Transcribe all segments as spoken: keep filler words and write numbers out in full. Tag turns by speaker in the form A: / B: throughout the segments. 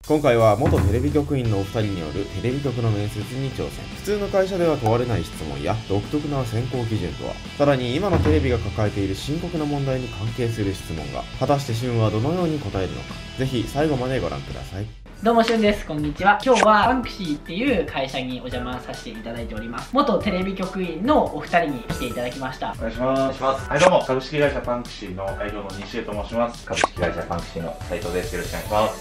A: 今回は元テレビ局員のお二人によるテレビ局の面接に挑戦。普通の会社では問われない質問や独特な選考基準とは、さらに今のテレビが抱えている深刻な問題に関係する質問が、果たしてシュンはどのように答えるのか、ぜひ最後までご覧ください。
B: どうも、しゅんです。こんにちは。今日はバンクシーっていう会社にお邪魔させていただいております。元テレビ局員のお二人に来ていただきました。
C: お願いします。はい、どうも、株式会社バンクシーの代表の西江と申します。
D: 株式会社バンクシーの斉藤です。よろしくお願いします。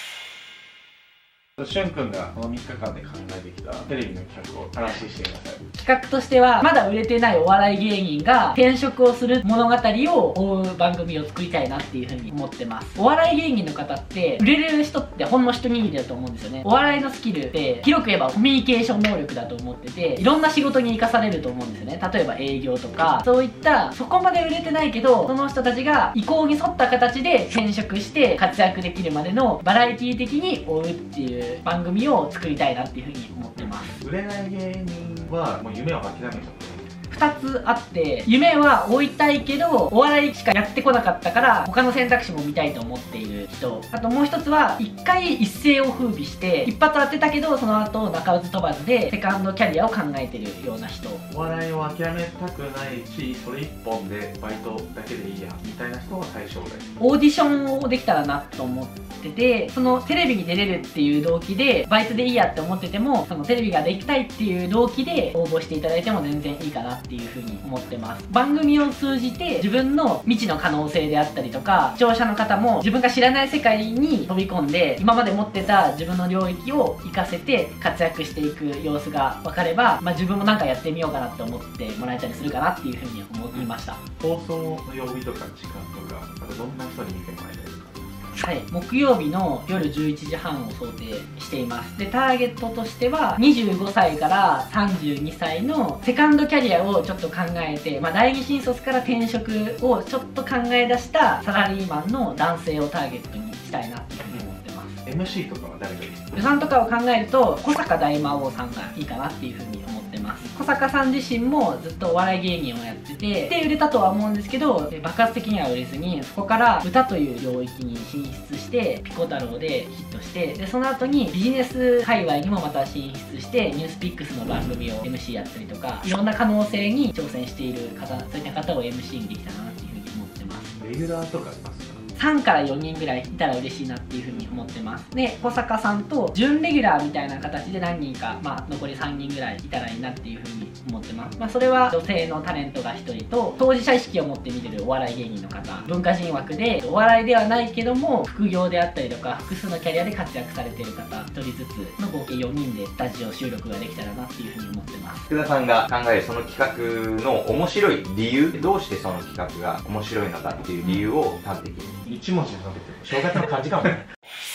C: しゅんくんがこのみっかかんで考えてきたテレビの企画を話してください。
B: 企画としては、まだ売れてないお笑い芸人が転職をする物語を追う番組を作りたいなっていうふうに思ってます。お笑い芸人の方って売れる人ってほんの一握りだと思うんですよね。お笑いのスキルって広く言えばコミュニケーション能力だと思ってて、いろんな仕事に生かされると思うんですよね。例えば営業とか、そういったそこまで売れてないけどその人たちが意向に沿った形で転職して活躍できるまでのバラエティ的に追うっていう番組を作りたいなっていうふうに思ってます。
C: 売れない芸人はもう夢を諦めちゃった。
B: ふたつあって、夢は追いたいけどお笑いしかやってこなかったから他の選択肢も見たいと思っている人。あともう一つは、一回一世を風靡して一発当てたけどその後鳴かず飛ばずでセカンドキャリアを考えてるような人。
C: お笑いを諦めたくないし、それ一本でバイトだけでいいやみたいな人が対象で、
B: オーディションをできたらなと思ってて、そのテレビに出れるっていう動機でバイトでいいやって思ってても、そのテレビができたいっていう動機で応募していただいても全然いいかなっていうふうに思ってます。番組を通じて自分の未知の可能性であったりとか、視聴者の方も自分が知らない世界に飛び込んで今まで持ってた自分の領域を活かせて活躍していく様子が分かれば、まあ、自分もなんかやってみようかなって思ってもらえたりするかなっていうふうに思いました。
C: 放送の曜日とか時間とか、あとどんな人に見てもらいたいですか？
B: はい、木曜日の夜じゅういちじはんを想定しています。で、ターゲットとしてはにじゅうごさいからさんじゅうにさいのセカンドキャリアをちょっと考えて、まあ、第二新卒から転職をちょっと考え出したサラリーマンの男性をターゲットにしたいなっていうふうに思ってます。
C: エムシー とかは誰がいいですか？
B: 予算とかを考えると小坂大魔王さんがいいかなっていうふうに思ってます。小坂さん自身もずっとお笑い芸人をやってて、で売れたとは思うんですけど、爆発的には売れずに、そこから歌という領域に進出してピコ太郎でヒットして、でその後にビジネス界隈にもまた進出してニュースピックスの番組を エムシー やったりとか、いろんな可能性に挑戦している方、そういった方を エムシー にできたらなっていうふうに思ってます。
C: レギュラーとかありますか？
B: さんからよにんぐらいいたら嬉しいなっていうふうに思ってます。で、小坂さんと準レギュラーみたいな形で何人か、まあ残りさんにんぐらいいたらいいなっていうふうに思ってます。まあそれは女性のタレントがひとりと、当事者意識を持って見てるお笑い芸人の方、文化人枠でお笑いではないけども副業であったりとか複数のキャリアで活躍されてる方ひとりずつの合計よにんでスタジオ収録ができたらなっていうふうに思ってます。
D: 福田さんが考えるその企画の面白い理由、どうしてその企画が面白いのかっていう理由を端的に
C: 一文字で述べてる正月の感じかもね。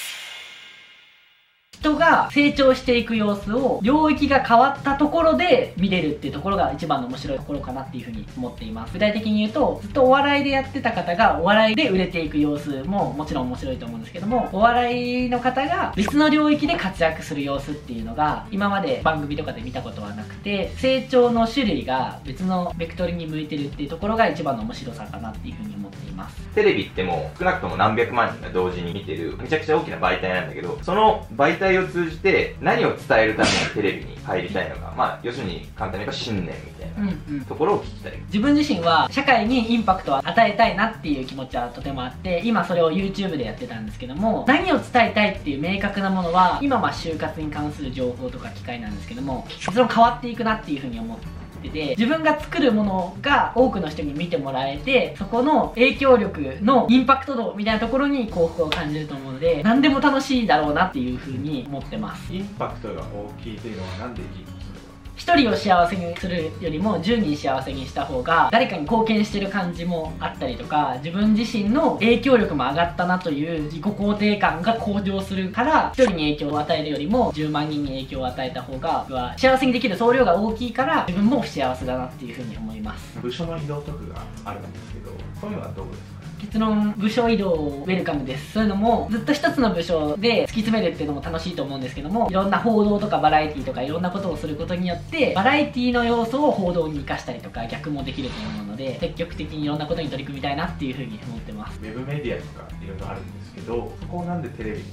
B: 人が成長していく様子を領域が変わったところで見れるっていうところが一番の面白いところかなっていうふうに思っています。具体的に言うと、ずっとお笑いでやってた方がお笑いで売れていく様子ももちろん面白いと思うんですけども、お笑いの方が別の領域で活躍する様子っていうのが今まで番組とかで見たことはなくて、成長の種類が別のベクトルに向いてるっていうところが一番の面白さかなっていうふうに思っています。
D: テレビってもう少なくとも何百万人が同時に見てるめちゃくちゃ大きな媒体なんだけど、その媒体を通じて何を伝えるためにテレビに入りたいのか、まあ要するに簡単に言えば信念みたいなところを聞きたい。
B: 自分自身は社会にインパクトを与えたいなっていう気持ちはとてもあって、今それを YouTube でやってたんですけども、何を伝えたいっていう明確なものは今は就活に関する情報とか機会なんですけども、結論変わっていくなっていうふうに思ってで、自分が作るものが多くの人に見てもらえて、そこの影響力のインパクト度みたいなところに幸福を感じると思うので、何でも楽しいだろうなっていうふうに思ってます。
C: インパクトが大きいというのは何でいいの？
B: ひとりを幸せにするよりもじゅうにん幸せにした方が誰かに貢献してる感じもあったりとか、自分自身の影響力も上がったなという自己肯定感が向上するから、ひとりに影響を与えるよりもじゅうまんにんに影響を与えた方がは幸せにできる総量が大きいから、自分も不幸せだなっていうふうに思います。
C: 部署の移動とかがあるんですけど、そういうのはどうですか？
B: 結論、部署移動ウェルカムです。そういうのもずっと一つの部署で突き詰めるっていうのも楽しいと思うんですけども、いろんな報道とかバラエティとかいろんなことをすることによってバラエティの要素を報道に生かしたりとか逆もできると思うので、積極的にいろんなことに取り組みたいなっていうふうに思ってます。
C: ウェブメディアとかいろいろあるんですけど、そこをなんでテレビにしたの？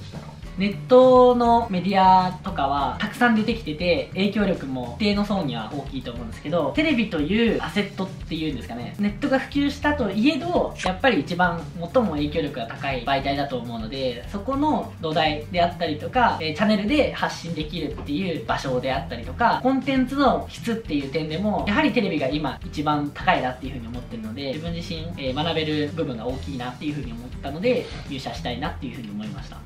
B: ネットのメディアとかはたくさん出てきてて、影響力も一定の層には大きいと思うんですけど、テレビというアセットっていうんですかね、ネットが普及したといえど、やっぱり一番最も影響力が高い媒体だと思うので、そこの土台であったりとか、えー、チャンネルで発信できるっていう場所であったりとか、コンテンツの質っていう点でもやはりテレビが今一番高いなっていうふうに思ってるので、自分自身、えー、学べる部分が大きいなっていうふうに思ったので、入社したいなっていうふうに思いました。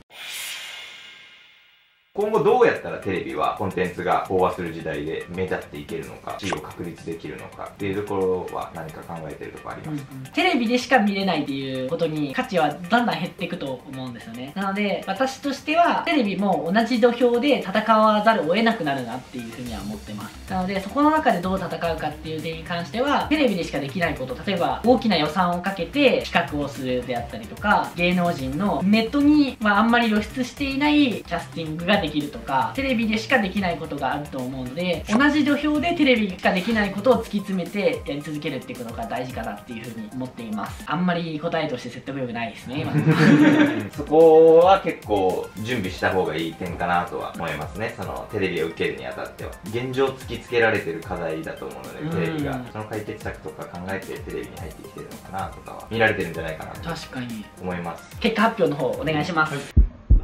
D: 今後どうやったらテレビはコンテンツが飽和する時代で目立っていけるのか、地位を確立できるのかっていうところは何か考えてるところありますか？
B: うんうん、テレビでしか見れないっていうことに価値はだんだん減っていくと思うんですよね。なので私としてはテレビも同じ土俵で戦わざるを得なくなるなっていうふうには思ってます。なのでそこの中でどう戦うかっていう点に関しては、テレビでしかできないこと、例えば大きな予算をかけて企画をするであったりとか、芸能人のネットに、まあ、あんまり露出していないキャスティングができるとか、テレビでしかできないことがあると思うので、同じ土俵でテレビしかできないことを突き詰めてやり続けるっていうことが大事かなっていうふうに思っています。あんまり答えとして説得力ないですね、今
D: そこは結構準備した方がいい点かなとは思いますね。そのテレビを受けるにあたっては現状突きつけられてる課題だと思うので、テレビがその解決策とか考えてテレビに入ってきてるのかなとかは見られてるんじゃないかなと
B: 確かに
D: 思います。
B: 結果発表の方お願いします。はい、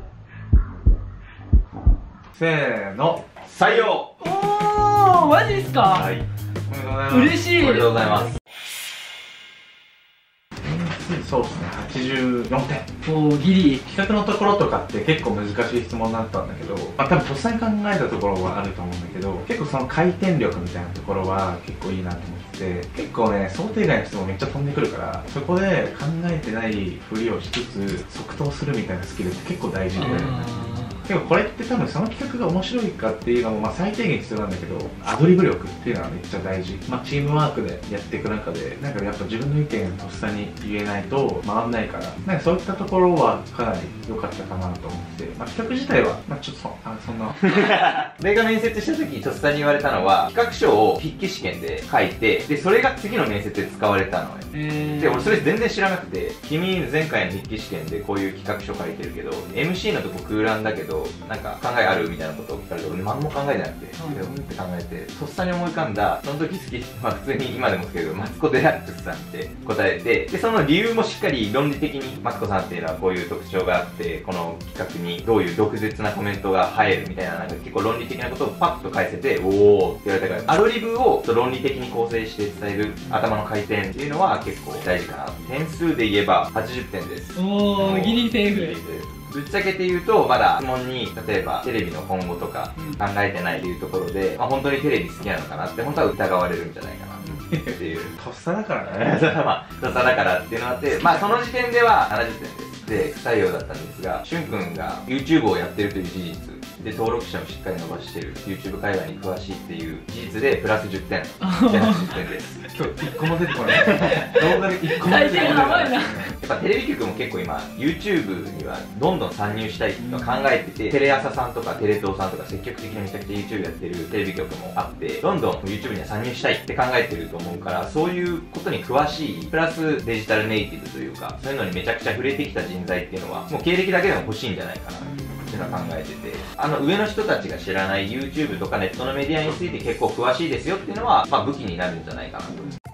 C: せーの、
D: 採用。
B: おー、マジですか？
D: はい、
C: おめでとうございます。
B: 嬉しい。
D: おめでとうございます。
C: そうですね、はちじゅうよんてん。
B: おー、ギリ。
C: 企画のところとかって結構難しい質問だったんだけど、まあ多分とっさに考えたところはあると思うんだけど、結構その回転力みたいなところは結構いいなと思ってて、結構ね、想定外の質問めっちゃ飛んでくるから、そこで考えてないふりをしつつ即答するみたいなスキルって結構大事で、でもこれって多分その企画が面白いかっていうのもまあ最低限必要なんだけど、アドリブ力っていうのはめっちゃ大事。まあチームワークでやっていく中で、なんかやっぱ自分の意見とっさに言えないと回んないから、なんかそういったところはかなり良かったかなと思って、まあ企画自体は、まあちょっとそ、あ、そんな。
D: 俺が面接した時にとっさに言われたのは、企画書を筆記試験で書いて、で、それが次の面接で使われたのね。で、俺それ全然知らなくて、君前回の筆記試験でこういう企画書書いてるけど、エムシー のとこ空欄だけど、なんか考えあるみたいなことを聞かれて、俺何も考えてなくて、うん、うんって考えて、とっさに思い浮かんだ、その時好き、まあ普通に今でも好きだけど、マツコ・デラックスさんって答えて、で、その理由もしっかり論理的に、マツコさんっていうのはこういう特徴があって、この企画にどういう毒舌なコメントが入るみたいな、なんか結構論理的なことをパッと返せて、おーって言われたから、アドリブを論理的に構成して伝える頭の回転っていうのは結構大事かな。点数で言えばはちじゅってんです。
B: おー、ギリセーフ。
D: ぶっちゃけて言うと、まだ質問に、例えばテレビの今後とか考えてないというところで、まあ本当にテレビ好きなのかなって、本当は疑われるんじゃないかなっていう。
C: とっさだからね。
D: まあ、とっさだからっていうのがあって、まあその時点ではななじゅってんです。で、不採用だったんですが、しゅんくんが YouTube をやってるという事実、で、登録者もしっかり伸ばしてる、YouTube 界隈に詳しいっていう事実で、プラスじゅってん。じゃあじゅってんです。
C: 今日いっこも出てこない。動画でいっこも出てこない。
B: や
D: っぱテレビ局も結構今 YouTube にはどんどん参入したいっていうのを考えてて、テレ朝さんとかテレ東さんとか積極的にめちゃくちゃ YouTube やってるテレビ局もあって、どんどん YouTube には参入したいって考えてると思うから、そういうことに詳しいプラスデジタルネイティブというか、そういうのにめちゃくちゃ触れてきた人材っていうのはもう経歴だけでも欲しいんじゃないかなっていうのは考えてて、あの上の人たちが知らない YouTube とかネットのメディアについて結構詳しいですよっていうのは、まあ、武器になるんじゃないかなと。